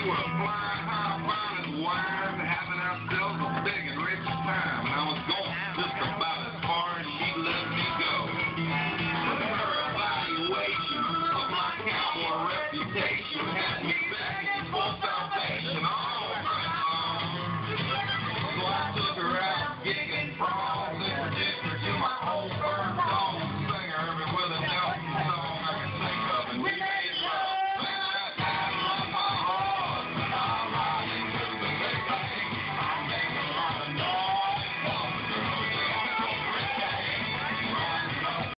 were flying high, fine and wise, having ourselves a big and rich time. And I was going just about as far as she let me go. Her evaluation of my cowboy reputation had me